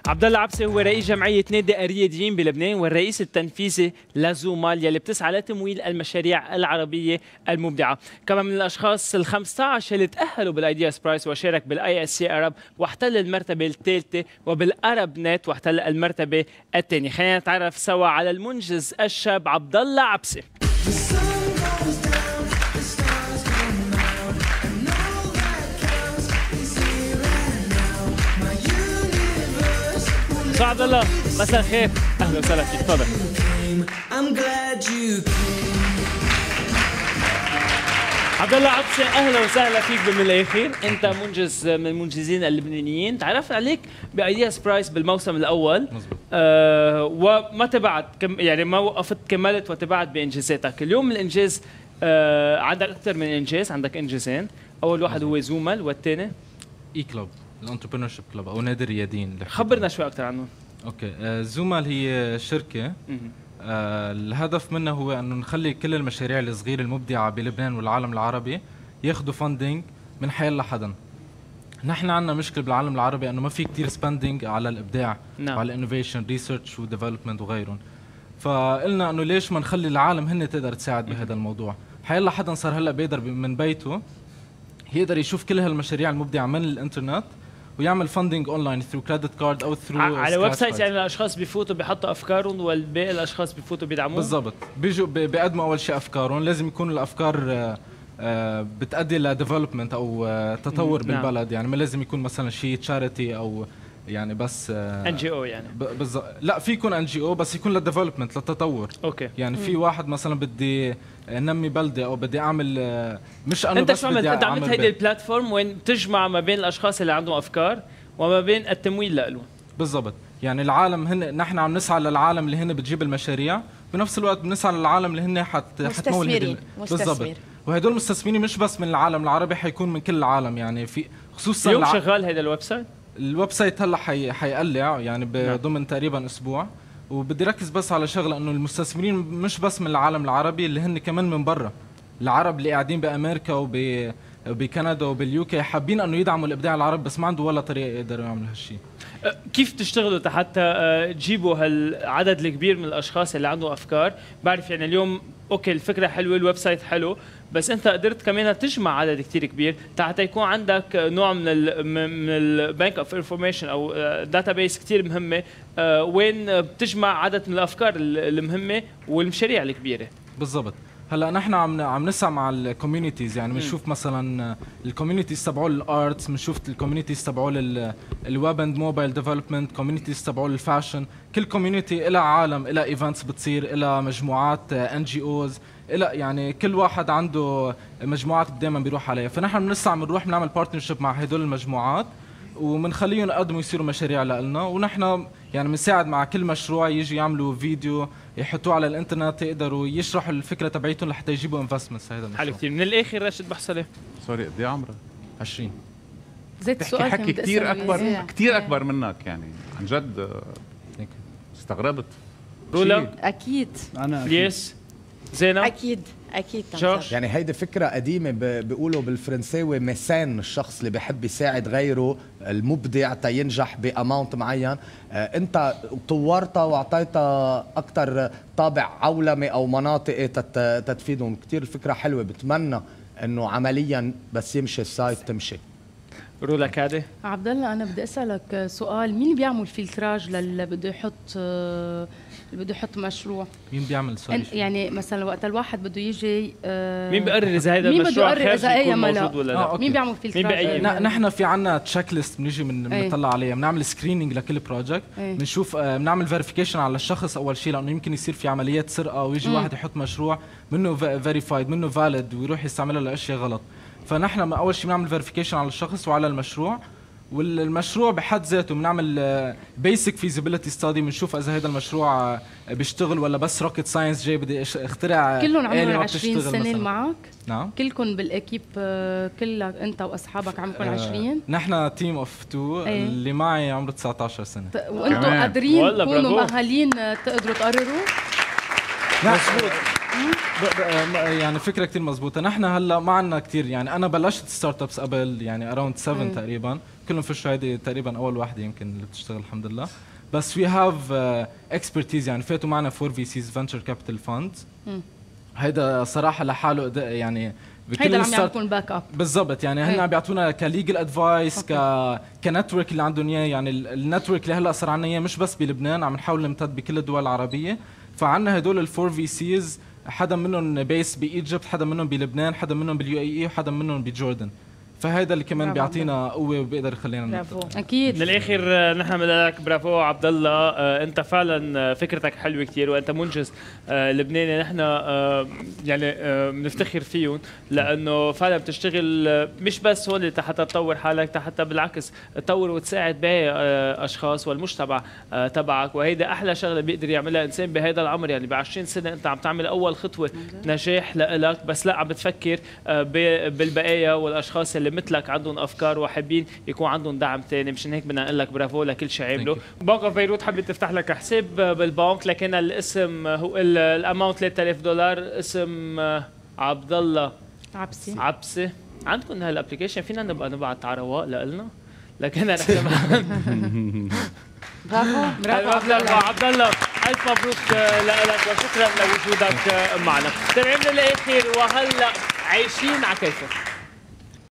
عبد الله عبسي هو رئيس جمعية نادي الرياديين بلبنان والرئيس التنفيذي لزومال يلي بتسعى لتمويل المشاريع العربية المبدعة. كمان من الأشخاص ال15 اللي تأهلوا بالايدياس برايس وشارك بالاي اس سي ارب واحتل المرتبة الثالثة وبالارب نت واحتل المرتبة الثانية. خلينا نتعرف سوا على المنجز الشاب عبد الله عبسي. عبد الله مساء الخير، اهلا وسهلا فيك، تفضل. عبد الله عبسي اهلا وسهلا فيك بمن الاخير، انت منجز من المنجزين اللبنانيين، تعرفت عليك بايدياس برايس بالموسم الاول وما تبعت يعني ما وقفت، كملت وتبعت بانجازاتك. اليوم الانجاز عندك اكثر من انجاز، عندك انجازين، اول واحد هو زومال والثاني اي كلوب الانتربرنور شيب كلوب او نادي الرياديين. خبرنا شوي اكثر عنه. اوكي، زومال هي شركه الهدف منها هو انه نخلي كل المشاريع الصغيره المبدعه بلبنان والعالم العربي ياخذوا فاندنج من حيلا حدا. نحن عندنا مشكله بالعالم العربي انه ما في كثير سبندنج على الابداع وعلى الانوفيشن ريسيرش وديفلوبمنت وغيرهم، فقلنا انه ليش ما نخلي العالم هن تقدر تساعد بهذا الموضوع. حيلا حدا صار هلا بيقدر من بيته يقدر يشوف كل هالمشاريع المبدعه من الانترنت ويعمل فاندنج اونلاين ثرو كريدت كارد او ثرو على ويب سايت. يعني الاشخاص بيفوتوا بيحطوا افكارهم والباقي الاشخاص بيفوتوا بيدعموهم. بالضبط، بيجوا بيقدموا اول شيء افكارهم، لازم يكون الافكار بتؤدي لديفلوبمنت او تطور بالبلد. يعني ما لازم يكون مثلا شيء تشاريتي او يعني بس ان جي او يعني بالضبط. لا، في يكون ان جي او بس يكون للديفلوبمنت للتطور. اوكي، يعني في واحد مثلا بدي نمي بلده او بدي اعمل مش انه انت بس شو عملت؟ انت عملت هيدي البلاتفورم وين تجمع ما بين الاشخاص اللي عندهم افكار وما بين التمويل لهم. بالضبط، يعني العالم نحن عم نسعى للعالم اللي هن بتجيب المشاريع، بنفس الوقت بنسعى للعالم اللي هن مستثمرين. بالضبط، وهدول المستثمرين مش بس من العالم العربي، حيكون من كل العالم. يعني في خصوصا اليوم شغال هذا الويب سايت. الويب سايت هلا حيقلع يعني بضمن تقريبا اسبوع، وبدي ركز بس على شغله انه المستثمرين مش بس من العالم العربي، اللي هن كمان من برا. العرب اللي قاعدين بامريكا وبكندا وباليوكي حابين انه يدعموا الابداع العربي بس ما عنده ولا طريقه يقدروا يعملوا هالشيء. كيف تشتغلوا حتى تجيبوا هالعدد الكبير من الاشخاص اللي عندهم افكار؟ بعرف يعني اليوم اوكي الفكره حلوه، الويب سايت حلو، بس انت قدرت كمان تجمع عدد كثير كبير حتى يكون عندك نوع من البنك اوف انفورميشن او داتابيس كثير مهمه، وين بتجمع عدد من الافكار المهمه والمشاريع الكبيره. بالضبط. هلا نحن عم نسعى مع الكوميونيتيز، يعني بنشوف مثلا الكوميونيتيز تبعوا الارتس، بنشوف الكوميونيتيز تبعوا الويب اند موبايل ديفلوبمنت، كوميونيتيز تبعوا الفاشن. كل كوميونيتي لها عالم، لها ايفنتس بتصير، لها مجموعات ان جي اوز، يعني كل واحد عنده مجموعات دائما بيروح عليها. فنحن بنسعى بنروح بنعمل بارتنرشيب مع هدول المجموعات وبنخليهم يقدموا يصيروا مشاريع لنا، ونحن يعني بنساعد مع كل مشروع يجي يعملوا فيديو يحطوه على الانترنت، يقدروا يشرحوا الفكره تبعيتهم لحتى يجيبوا انفستمنتس. هذا المشروع حلو كثير. من الاخر راشد بحصله سوري، قد ايه عمرك؟ 20. زيت السؤال حكي كثير اكبر، كثير اكبر منك، يعني عن جد استغربت. رولا اكيد انا ليس زينب اكيد جورج. يعني هيدي فكرة قديمة، بيقولوا بالفرنساوي ميسان، الشخص اللي بيحب يساعد غيره المبدع تينجح بأماونت معين. انت طورتها واعطيتها اكثر طابع عولمي او مناطقي تتفيدهم كثير. الفكرة حلوة، بتمنى انه عمليا بس يمشي السايت تمشي. رولا كادي. عبد الله، انا بدي اسالك سؤال، مين اللي بيعمل فلتراج للي بده يحط مشروع؟ مين بيعمل يعني مثلا وقت الواحد بده يجي مين بيقرر اذا هذا المشروع خارج يكون موجود ولا لا؟ مين بيعمل فلتراج؟ نحن في عنا تشيك ليست بنيجي بنطلع عليها، بنعمل سكرينينج لكل بروجكت، بنشوف بنعمل فيريفيكيشن على الشخص اول شيء، لانه يمكن يصير في عمليات سرقه ويجي واحد يحط مشروع منه فيريفايد منه فاليد ويروح يستعملها لاشياء غلط. فنحن اول شيء بنعمل فيريفيكيشن على الشخص وعلى المشروع، والمشروع بحد ذاته بنعمل بيسك فيزيبيليتي ستادي، بنشوف اذا هذا المشروع بيشتغل ولا بس روكيت ساينس جاي بدي اخترع. كلهم عمرهم 20 سنه معك؟ نعم، كلكم بالاكيب كلك انت واصحابك عمركم 20؟ نحن تيم اوف 2 اللي معي عمره 19 سنه. وانتم قادرين تكونوا مؤهلين تقدروا تقرروا؟ مظبوط. يعني فكره كثير مزبوطه. نحن هلا ما عندنا كثير، يعني انا بلشت ستارت ابس قبل يعني اراوند 7 تقريبا، كلهم فشوا هيدي تقريبا اول واحده يمكن اللي بتشتغل الحمد لله. بس وي هاف اكسبرتيز، يعني فاتوا معنا 4 في سيز فينتشر كابيتال فاندز. هيدا صراحه لحاله يعني هيدا اللي عم يعطيكم باك اب بالضبط. يعني هن عم بيعطونا كليجل ادفايس كنتورك اللي عندهم اياه. يعني النتورك اللي هلا صار عندنا اياه مش بس بلبنان، عم نحاول نمتد بكل الدول العربيه. فعنا هدول الفور في سيز، حدا منهم بيس بايجيبت، حدا منهم بلبنان، حدا منهم باليو اي اي، وحدا منهم بجوردن. فهيدا اللي كمان بيعطينا قوه وبيقدر يخلينا برافو. اكيد من الاخر نحن بدنا لك برافو عبد الله. انت فعلا فكرتك حلوه كثير، وانت منجز لبناني. نحن يعني بنفتخر فيهم، لانه فعلا بتشتغل مش بس هون حتى تطور حالك، حتى بالعكس تطور وتساعد باقي اشخاص والمجتمع تبعك. وهيدا احلى شغله بيقدر يعملها انسان بهذا العمر. يعني ب 20 سنه انت عم تعمل اول خطوه نجاح لك، بس لا عم بتفكر بالبقايا والاشخاص اللي مثلك عندهم افكار وحابين يكون عندهم دعم ثاني. مشان هيك بدنا نقول لك برافو لكل شيء عمله. بنك اوف بيروت حبيت تفتح لك حساب بالبنك، لكن الاسم هو الاماونت $3000. اسم عبد الله عبسي. عندكم هالابلكيشن؟ فينا نبقى نبعت على رواق لنا، لكن برافو عبد الله. الف مبروك لك وشكرا لوجودك معنا. تابعين للاخر، وهلا عايشين على كيفك.